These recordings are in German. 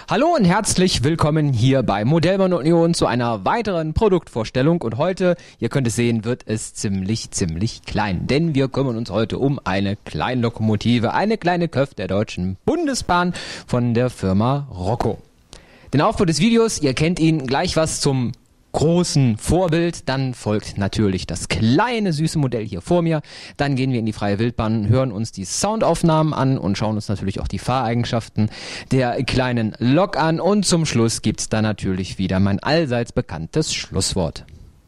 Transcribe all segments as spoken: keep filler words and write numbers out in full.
Hallo und herzlich willkommen hier bei Modellbahn Union zu einer weiteren Produktvorstellung. Und heute, ihr könnt es sehen, wird es ziemlich, ziemlich klein. Denn wir kümmern uns heute um eine Kleinlokomotive, eine kleine Köf der Deutschen Bundesbahn von der Firma Rocco. Den Aufbau des Videos, ihr kennt ihn, gleich was zum großen Vorbild, dann folgt natürlich das kleine süße Modell hier vor mir, dann gehen wir in die freie Wildbahn, hören uns die Soundaufnahmen an und schauen uns natürlich auch die Fahreigenschaften der kleinen Lok an und zum Schluss gibt's dann natürlich wieder mein allseits bekanntes Schlusswort.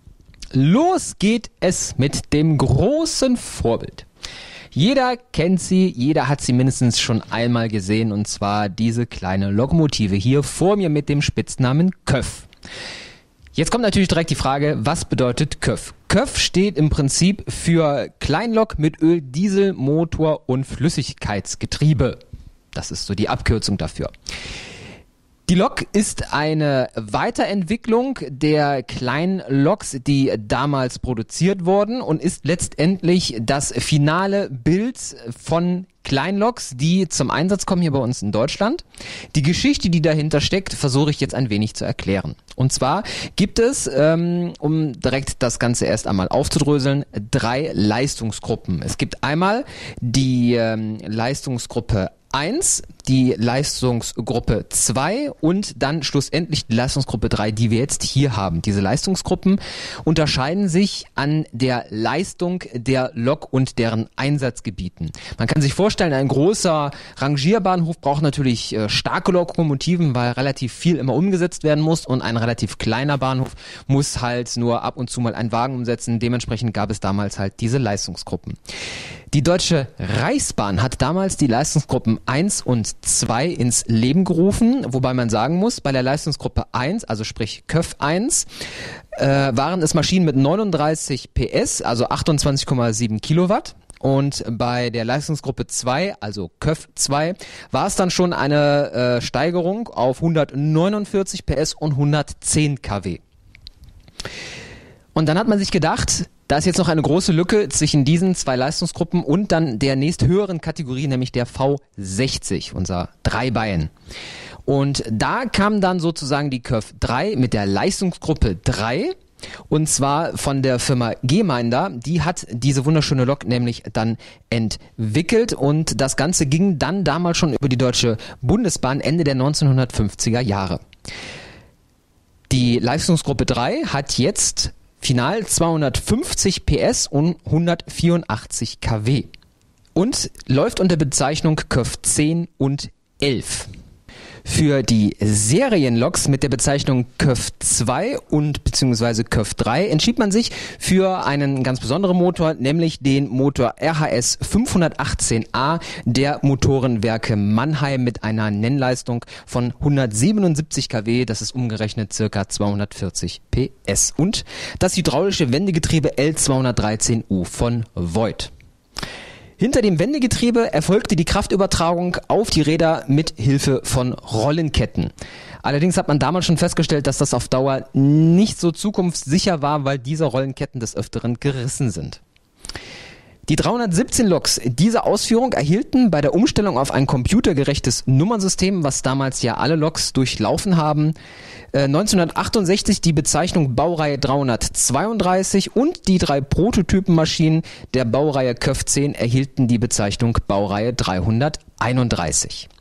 Los geht es mit dem großen Vorbild. Jeder kennt sie, jeder hat sie mindestens schon einmal gesehen, und zwar diese kleine Lokomotive hier vor mir mit dem Spitznamen Köf. Jetzt kommt natürlich direkt die Frage, was bedeutet Köf? Köf steht im Prinzip für Kleinlok mit Öl, Diesel, Motor und Flüssigkeitsgetriebe. Das ist so die Abkürzung dafür. Die Lok ist eine Weiterentwicklung der kleinen Loks, die damals produziert wurden, und ist letztendlich das finale Bild von Kleinloks, die zum Einsatz kommen hier bei uns in Deutschland. Die Geschichte, die dahinter steckt, versuche ich jetzt ein wenig zu erklären. Und zwar gibt es, ähm, um direkt das Ganze erst einmal aufzudröseln, drei Leistungsgruppen. Es gibt einmal die ähm, Leistungsgruppe eins, die Leistungsgruppe zwei und dann schlussendlich die Leistungsgruppe drei, die wir jetzt hier haben. Diese Leistungsgruppen unterscheiden sich an der Leistung der Lok und deren Einsatzgebieten. Man kann sich vorstellen, ein großer Rangierbahnhof braucht natürlich äh, starke Lokomotiven, weil relativ viel immer umgesetzt werden muss, und ein relativ kleiner Bahnhof muss halt nur ab und zu mal einen Wagen umsetzen. Dementsprechend gab es damals halt diese Leistungsgruppen. Die Deutsche Reichsbahn hat damals die Leistungsgruppen eins und zwei ins Leben gerufen, wobei man sagen muss, bei der Leistungsgruppe eins, also sprich Köf eins, äh, waren es Maschinen mit neununddreißig P S, also achtundzwanzig Komma sieben Kilowatt. Und bei der Leistungsgruppe zwei, also Köf zwei, war es dann schon eine äh, Steigerung auf hundertneunundvierzig P S und hundertzehn Kilowatt. Und dann hat man sich gedacht, da ist jetzt noch eine große Lücke zwischen diesen zwei Leistungsgruppen und dann der nächsthöheren Kategorie, nämlich der V sechzig, unser Dreibein. Und da kam dann sozusagen die Köf drei mit der Leistungsgruppe drei, und zwar von der Firma Geminder. Die hat diese wunderschöne Lok nämlich dann entwickelt, und das Ganze ging dann damals schon über die Deutsche Bundesbahn Ende der neunzehnhundertfünfziger Jahre. Die Leistungsgruppe drei hat jetzt final zweihundertfünfzig P S und hundertvierundachtzig Kilowatt und läuft unter Bezeichnung Köf zehn und elf. Für die Serienloks mit der Bezeichnung Köf zwei und beziehungsweise Köf drei entschied man sich für einen ganz besonderen Motor, nämlich den Motor R H S fünfhundertachtzehn A der Motorenwerke Mannheim mit einer Nennleistung von hundertsiebenundsiebzig Kilowatt, das ist umgerechnet circa zweihundertvierzig P S, und das hydraulische Wendegetriebe L zweihundertdreizehn U von Voith. Hinter dem Wendegetriebe erfolgte die Kraftübertragung auf die Räder mit Hilfe von Rollenketten. Allerdings hat man damals schon festgestellt, dass das auf Dauer nicht so zukunftssicher war, weil diese Rollenketten des Öfteren gerissen sind. Die dreihundertsiebzehn Loks dieser Ausführung erhielten bei der Umstellung auf ein computergerechtes Nummernsystem, was damals ja alle Loks durchlaufen haben, äh, neunzehnhundertachtundsechzig die Bezeichnung Baureihe dreihundertzweiunddreißig, und die drei Prototypenmaschinen der Baureihe Köf zehn erhielten die Bezeichnung Baureihe dreihunderteinunddreißig.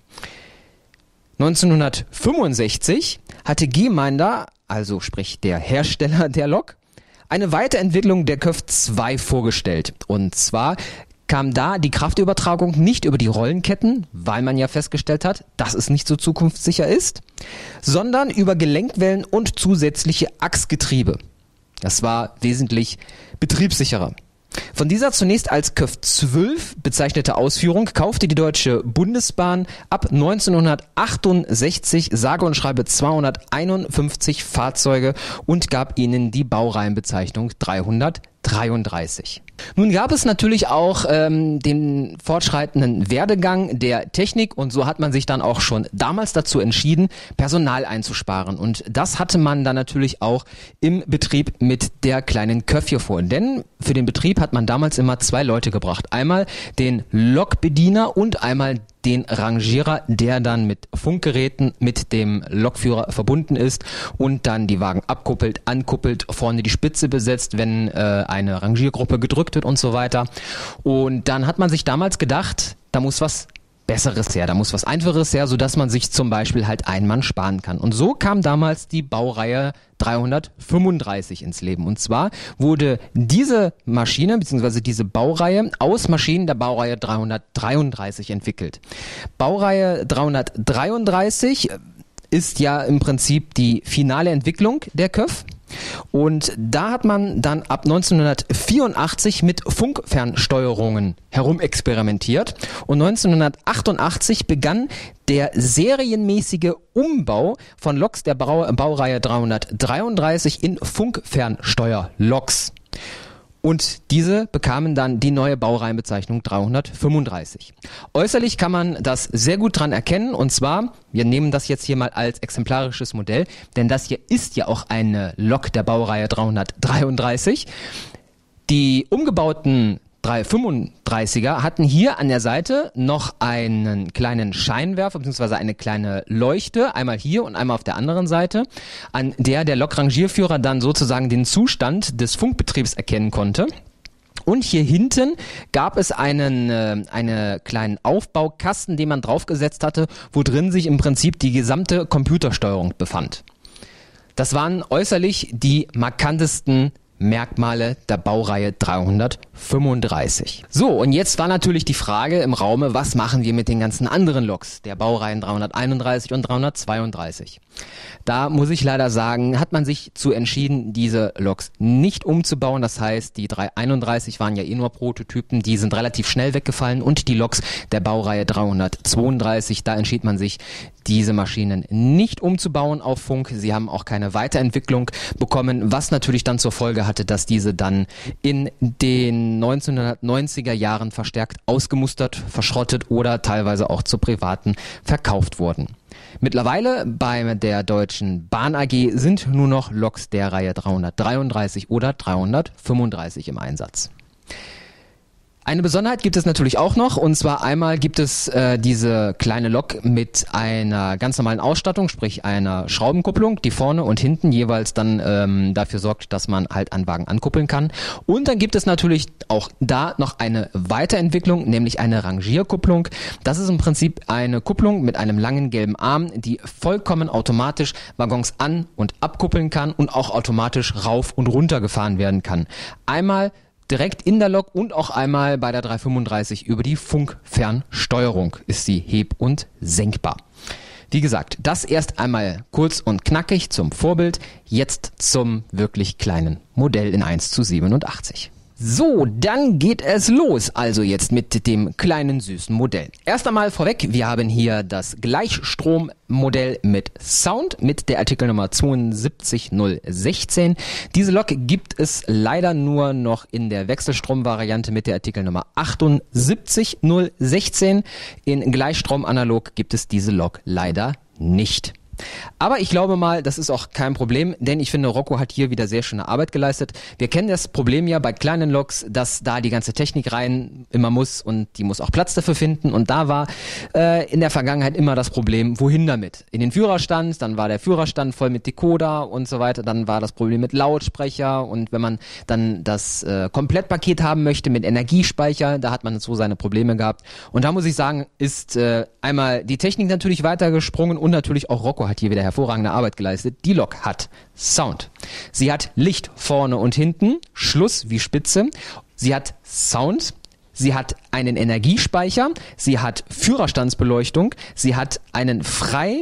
neunzehnhundertfünfundsechzig hatte Geminder, also sprich der Hersteller der Lok, eine Weiterentwicklung der Köf zwei vorgestellt. Und zwar kam da die Kraftübertragung nicht über die Rollenketten, weil man ja festgestellt hat, dass es nicht so zukunftssicher ist, sondern über Gelenkwellen und zusätzliche Achsgetriebe. Das war wesentlich betriebssicherer. Von dieser zunächst als Köf zwölf bezeichnete Ausführung kaufte die Deutsche Bundesbahn ab neunzehnhundertachtundsechzig sage und schreibe zweihunderteinundfünfzig Fahrzeuge und gab ihnen die Baureihenbezeichnung dreihundertdreiunddreißig. Nun gab es natürlich auch ähm, den fortschreitenden Werdegang der Technik, und so hat man sich dann auch schon damals dazu entschieden, Personal einzusparen. Und das hatte man dann natürlich auch im Betrieb mit der kleinen Köf hier vor. Denn für den Betrieb hat man damals immer zwei Leute gebracht. Einmal den Lokbediener und einmal den Rangierer, der dann mit Funkgeräten mit dem Lokführer verbunden ist und dann die Wagen abkuppelt, ankuppelt, vorne die Spitze besetzt, wenn äh, eine Rangiergruppe gedrückt wird und so weiter. Und dann hat man sich damals gedacht, da muss was Besseres her, da muss was Einfaches her, sodass man sich zum Beispiel halt einen Mann sparen kann. Und so kam damals die Baureihe dreihundertfünfunddreißig ins Leben. Und zwar wurde diese Maschine bzw. diese Baureihe aus Maschinen der Baureihe dreihundertdreiunddreißig entwickelt. Baureihe dreihundertdreiunddreißig ist ja im Prinzip die finale Entwicklung der K Ö F. Und da hat man dann ab neunzehnhundertvierundachtzig mit Funkfernsteuerungen herumexperimentiert. Und neunzehnhundertachtundachtzig begann der serienmäßige Umbau von Loks der Bau- Baureihe dreihundertdreiunddreißig in Funkfernsteuerloks. Und diese bekamen dann die neue Baureihenbezeichnung dreihundertfünfunddreißig. Äußerlich kann man das sehr gut dran erkennen, und zwar, wir nehmen das jetzt hier mal als exemplarisches Modell, denn das hier ist ja auch eine Lok der Baureihe dreihundertdreiunddreißig. Die umgebauten dreihundertfünfunddreißiger hatten hier an der Seite noch einen kleinen Scheinwerfer bzw. eine kleine Leuchte, einmal hier und einmal auf der anderen Seite, an der der Lokrangierführer dann sozusagen den Zustand des Funkbetriebs erkennen konnte. Und hier hinten gab es einen äh, eine kleinen Aufbaukasten, den man draufgesetzt hatte, wo drin sich im Prinzip die gesamte Computersteuerung befand. Das waren äußerlich die markantesten Merkmale der Baureihe dreihundertfünfunddreißig. So, und jetzt war natürlich die Frage im Raume, was machen wir mit den ganzen anderen Loks der Baureihen dreihunderteinunddreißig und dreihundertzweiunddreißig? Da muss ich leider sagen, hat man sich zu entschieden, diese Loks nicht umzubauen. Das heißt, die dreihunderteinunddreißig waren ja eh nur Prototypen, die sind relativ schnell weggefallen, und die Loks der Baureihe dreihundertzweiunddreißig, da entschied man sich, diese Maschinen nicht umzubauen auf Funk. Sie haben auch keine Weiterentwicklung bekommen, was natürlich dann zur Folge hatte, dass diese dann in den neunzehnhundertneunziger Jahren verstärkt ausgemustert, verschrottet oder teilweise auch zu Privaten verkauft wurden. Mittlerweile bei der Deutschen Bahn A G sind nur noch Loks der Reihe dreihundertdreiunddreißig oder dreihundertfünfunddreißig im Einsatz. Eine Besonderheit gibt es natürlich auch noch, und zwar einmal gibt es äh, diese kleine Lok mit einer ganz normalen Ausstattung, sprich einer Schraubenkupplung, die vorne und hinten jeweils dann ähm, dafür sorgt, dass man halt an Wagen ankuppeln kann. Und dann gibt es natürlich auch da noch eine Weiterentwicklung, nämlich eine Rangierkupplung. Das ist im Prinzip eine Kupplung mit einem langen gelben Arm, die vollkommen automatisch Waggons an- und abkuppeln kann und auch automatisch rauf und runter gefahren werden kann. Einmal direkt in der Lok und auch einmal bei der dreihundertfünfunddreißig über die Funkfernsteuerung ist sie heb- und senkbar. Wie gesagt, das erst einmal kurz und knackig zum Vorbild, jetzt zum wirklich kleinen Modell in eins zu siebenundachtzig. So, dann geht es los, also jetzt mit dem kleinen süßen Modell. Erst einmal vorweg, wir haben hier das Gleichstrommodell mit Sound mit der Artikelnummer zweiundsiebzig null sechzehn. Diese Lok gibt es leider nur noch in der Wechselstrom-Variante mit der Artikelnummer achtundsiebzig null sechzehn. In Gleichstrom analog gibt es diese Lok leider nicht. Aber ich glaube mal, das ist auch kein Problem, denn ich finde, Rocco hat hier wieder sehr schöne Arbeit geleistet. Wir kennen das Problem ja bei kleinen Loks, dass da die ganze Technik rein immer muss und die muss auch Platz dafür finden. Und da war äh, in der Vergangenheit immer das Problem, wohin damit? In den Führerstand, dann war der Führerstand voll mit Decoder und so weiter. Dann war das Problem mit Lautsprecher, und wenn man dann das äh, Komplettpaket haben möchte mit Energiespeicher, da hat man so seine Probleme gehabt. Und da muss ich sagen, ist äh, einmal die Technik natürlich weitergesprungen und natürlich auch Rocco hat hier wieder hervorragende Arbeit geleistet. Die Lok hat Sound. Sie hat Licht vorne und hinten, Schluss wie Spitze. Sie hat Sound. Sie hat einen Energiespeicher. Sie hat Führerstandsbeleuchtung. Sie hat einen frei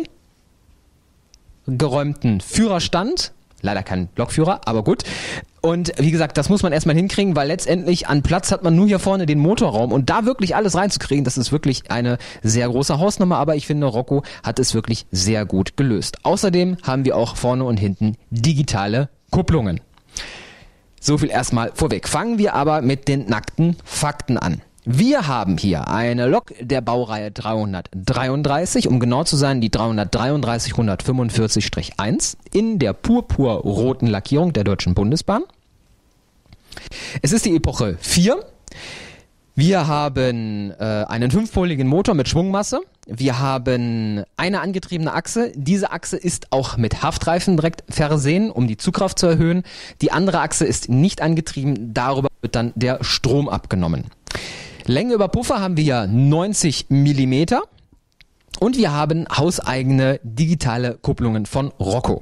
geräumten Führerstand. Leider kein Lokführer, aber gut. Und wie gesagt, das muss man erstmal hinkriegen, weil letztendlich an Platz hat man nur hier vorne den Motorraum, und da wirklich alles reinzukriegen, das ist wirklich eine sehr große Hausnummer, aber ich finde, Rocco hat es wirklich sehr gut gelöst. Außerdem haben wir auch vorne und hinten digitale Kupplungen. So viel erstmal vorweg. Fangen wir aber mit den nackten Fakten an. Wir haben hier eine Lok der Baureihe dreihundertdreiunddreißig, um genau zu sein, die dreihundertdreiunddreißig hundertfünfundvierzig eins in der purpurroten Lackierung der Deutschen Bundesbahn. Es ist die Epoche vier. Wir haben äh, einen fünfpoligen Motor mit Schwungmasse. Wir haben eine angetriebene Achse. Diese Achse ist auch mit Haftreifen direkt versehen, um die Zugkraft zu erhöhen. Die andere Achse ist nicht angetrieben. Darüber wird dann der Strom abgenommen. Länge über Puffer haben wir neunzig Millimeter. Und wir haben hauseigene digitale Kupplungen von Rocco.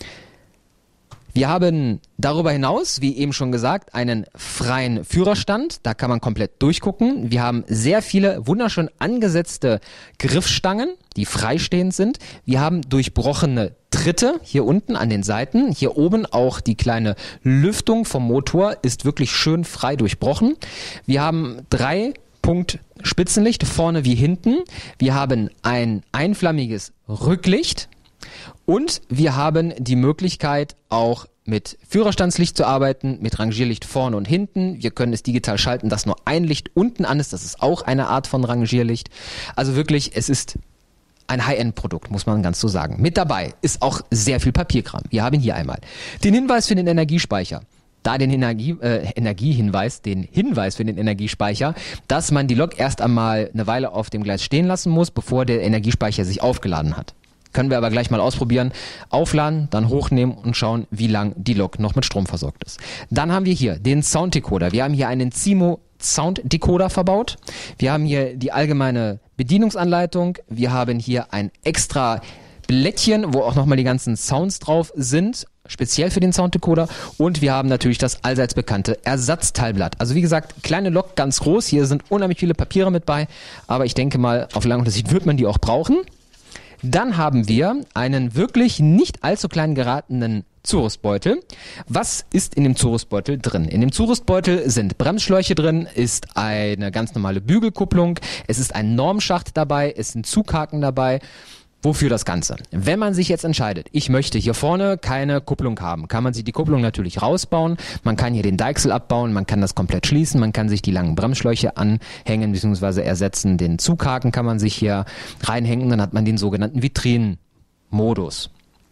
Wir haben darüber hinaus, wie eben schon gesagt, einen freien Führerstand. Da kann man komplett durchgucken. Wir haben sehr viele wunderschön angesetzte Griffstangen, die freistehend sind. Wir haben durchbrochene Tritte hier unten an den Seiten. Hier oben auch die kleine Lüftung vom Motor ist wirklich schön frei durchbrochen. Wir haben drei Punkt Spitzenlicht vorne wie hinten. Wir haben ein einflammiges Rücklicht. Und wir haben die Möglichkeit, auch mit Führerstandslicht zu arbeiten, mit Rangierlicht vorne und hinten. Wir können es digital schalten, dass nur ein Licht unten an ist. Das ist auch eine Art von Rangierlicht. Also wirklich, es ist ein High-End-Produkt, muss man ganz so sagen. Mit dabei ist auch sehr viel Papierkram. Wir haben hier einmal den Hinweis für den Energiespeicher. Da den Energie, äh, Energiehinweis, den Hinweis für den Energiespeicher, dass man die Lok erst einmal eine Weile auf dem Gleis stehen lassen muss, bevor der Energiespeicher sich aufgeladen hat. Können wir aber gleich mal ausprobieren. Aufladen, dann hochnehmen und schauen, wie lang die Lok noch mit Strom versorgt ist. Dann haben wir hier den Sounddecoder. Wir haben hier einen Zimo Sounddecoder verbaut. Wir haben hier die allgemeine Bedienungsanleitung. Wir haben hier ein extra Blättchen, wo auch nochmal die ganzen Sounds drauf sind, speziell für den Sounddecoder. Und wir haben natürlich das allseits bekannte Ersatzteilblatt. Also wie gesagt, kleine Lok, ganz groß. Hier sind unheimlich viele Papiere mit bei. Aber ich denke mal, auf lange Sicht wird man die auch brauchen. Dann haben wir einen wirklich nicht allzu klein geratenen Zurüstbeutel. Was ist in dem Zurüstbeutel drin? In dem Zurüstbeutel sind Bremsschläuche drin, ist eine ganz normale Bügelkupplung, es ist ein Normschacht dabei, es sind Zughaken dabei. Wofür das Ganze? Wenn man sich jetzt entscheidet, ich möchte hier vorne keine Kupplung haben, kann man sich die Kupplung natürlich rausbauen, man kann hier den Deichsel abbauen, man kann das komplett schließen, man kann sich die langen Bremsschläuche anhängen bzw. ersetzen, den Zughaken kann man sich hier reinhängen, dann hat man den sogenannten Vitrinenmodus.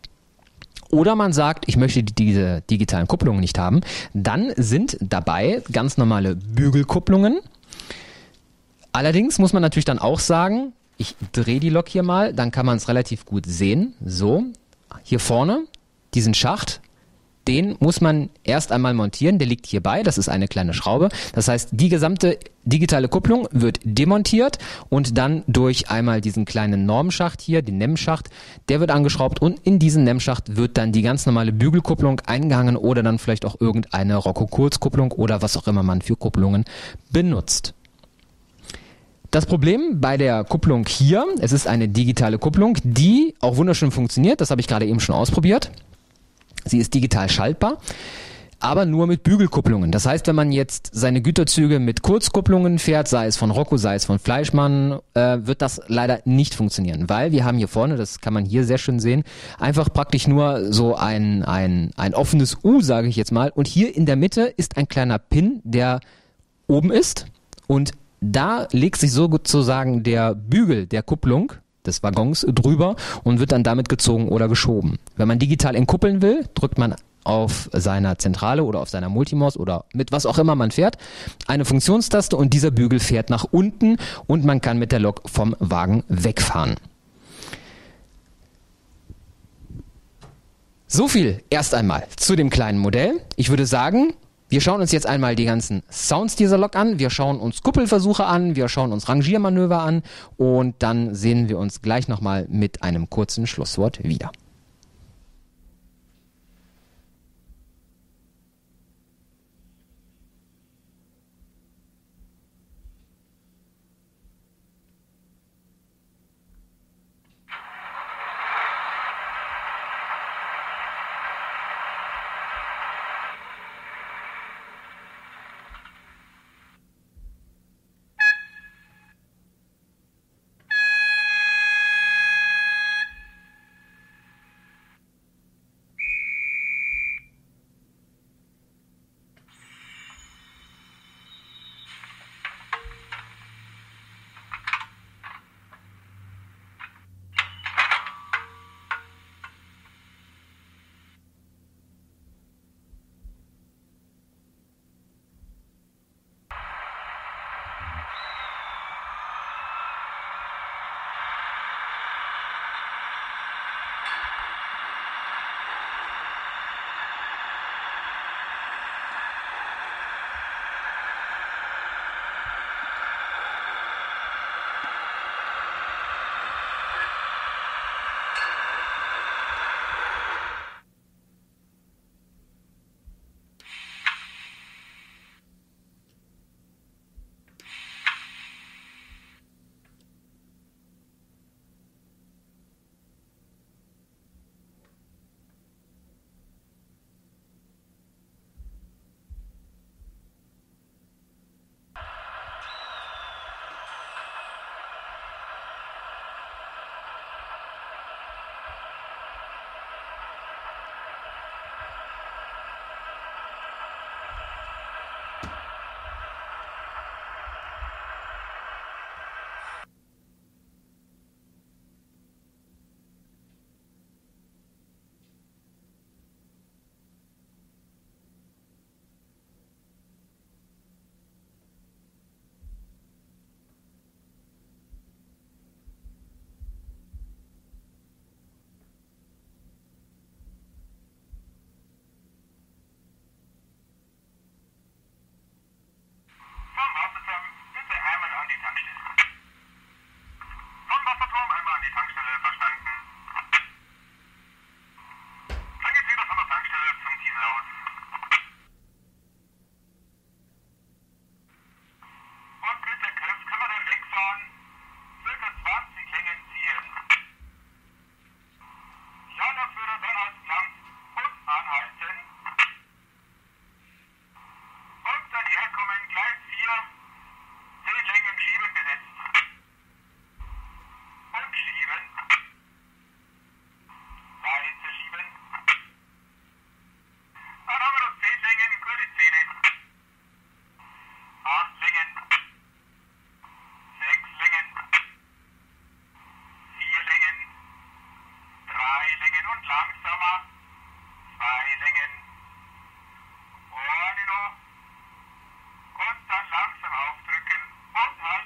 Oder man sagt, ich möchte diese digitalen Kupplungen nicht haben, dann sind dabei ganz normale Bügelkupplungen. Allerdings muss man natürlich dann auch sagen, ich drehe die Lok hier mal, dann kann man es relativ gut sehen. So, hier vorne, diesen Schacht, den muss man erst einmal montieren, der liegt hierbei, das ist eine kleine Schraube. Das heißt, die gesamte digitale Kupplung wird demontiert und dann durch einmal diesen kleinen Normschacht hier, den NEM-Schacht, der wird angeschraubt und in diesen NEM-Schacht wird dann die ganz normale Bügelkupplung eingehangen oder dann vielleicht auch irgendeine Rocco-Kurzkupplung oder was auch immer man für Kupplungen benutzt. Das Problem bei der Kupplung hier, es ist eine digitale Kupplung, die auch wunderschön funktioniert, das habe ich gerade eben schon ausprobiert. Sie ist digital schaltbar, aber nur mit Bügelkupplungen. Das heißt, wenn man jetzt seine Güterzüge mit Kurzkupplungen fährt, sei es von Rocco, sei es von Fleischmann, äh, wird das leider nicht funktionieren, weil wir haben hier vorne, das kann man hier sehr schön sehen, einfach praktisch nur so ein, ein, ein offenes U, sage ich jetzt mal, und hier in der Mitte ist ein kleiner Pin, der oben ist und da legt sich sozusagen der Bügel der Kupplung des Waggons drüber und wird dann damit gezogen oder geschoben. Wenn man digital entkuppeln will, drückt man auf seiner Zentrale oder auf seiner Multimaus oder mit was auch immer man fährt, eine Funktionstaste und dieser Bügel fährt nach unten und man kann mit der Lok vom Wagen wegfahren. So viel erst einmal zu dem kleinen Modell. Ich würde sagen, wir schauen uns jetzt einmal die ganzen Sounds dieser Lok an, wir schauen uns Kuppelversuche an, wir schauen uns Rangiermanöver an und dann sehen wir uns gleich nochmal mit einem kurzen Schlusswort wieder. und langsamer. Zwei Längen. Vorne noch. Und dann langsam aufdrücken. Und halt.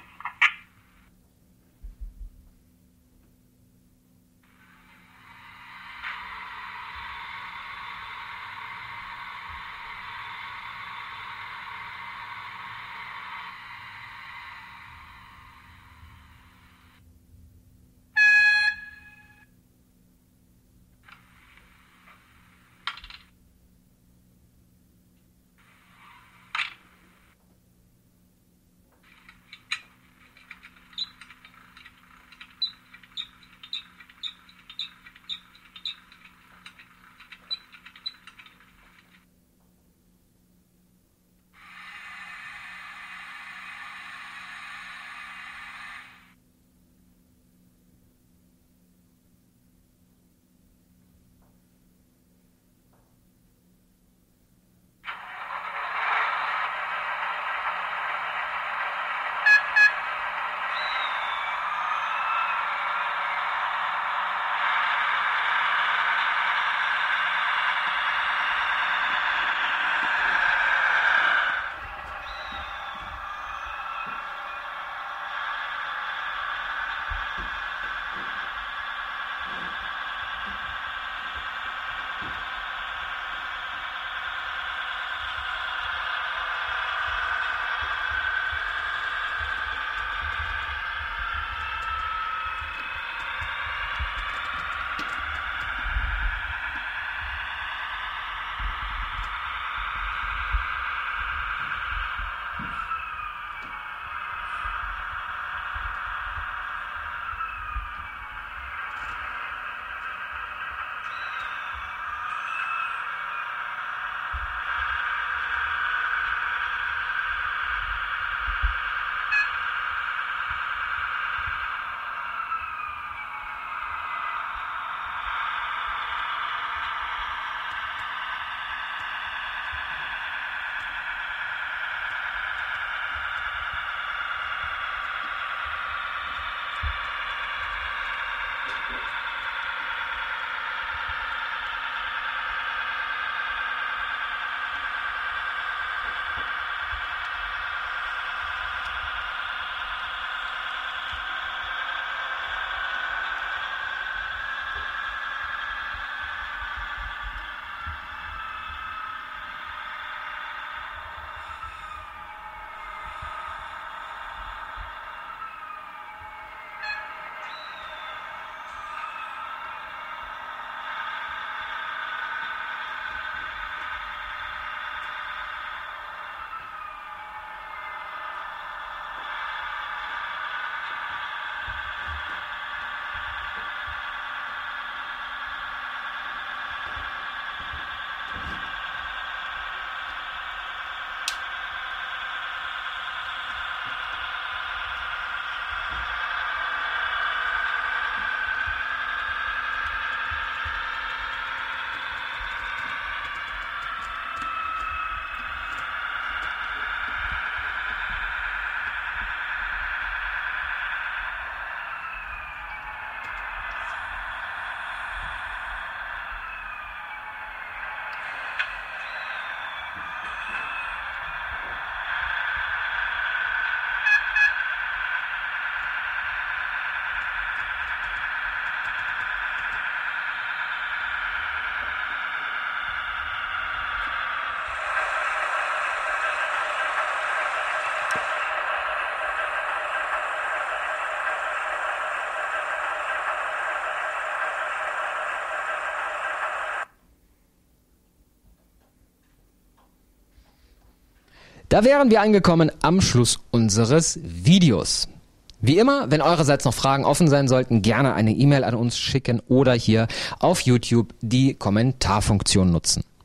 Da wären wir angekommen am Schluss unseres Videos. Wie immer, wenn eurerseits noch Fragen offen sein sollten, gerne eine E-Mail an uns schicken oder hier auf YouTube die Kommentarfunktion nutzen.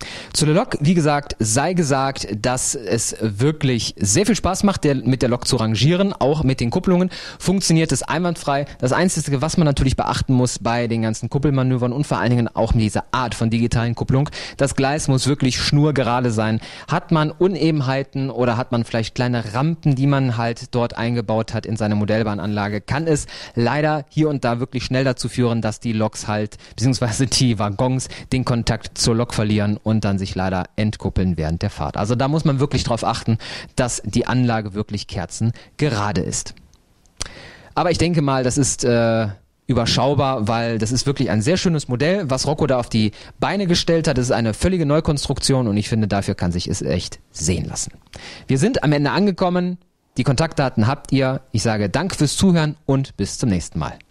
Zu der Lok, wie gesagt, sei gesagt, dass es wirklich sehr viel Spaß macht, der, mit der Lok zu rangieren, auch mit den Kupplungen. Funktioniert es einwandfrei. Das Einzige, was man natürlich beachten muss bei den ganzen Kuppelmanövern und vor allen Dingen auch mit dieser Art von digitalen Kupplung, das Gleis muss wirklich schnurgerade sein. Hat man Unebenheiten oder hat man vielleicht kleine Rampen, die man halt dort eingebaut hat in seine Modellbahnanlage, kann es leider hier und da wirklich schnell dazu führen, dass die Loks halt, beziehungsweise die Waggons, den Kontakt zur Lok verlieren und dann sich leider entkuppeln während der Fahrt. Also da muss man wirklich darauf achten, dass die Anlage wirklich kerzengerade ist. Aber ich denke mal, das ist äh, überschaubar, weil das ist wirklich ein sehr schönes Modell, was Rocco da auf die Beine gestellt hat. Das ist eine völlige Neukonstruktion und ich finde, dafür kann sich es echt sehen lassen. Wir sind am Ende angekommen. Die Kontaktdaten habt ihr. Ich sage Dank fürs Zuhören und bis zum nächsten Mal.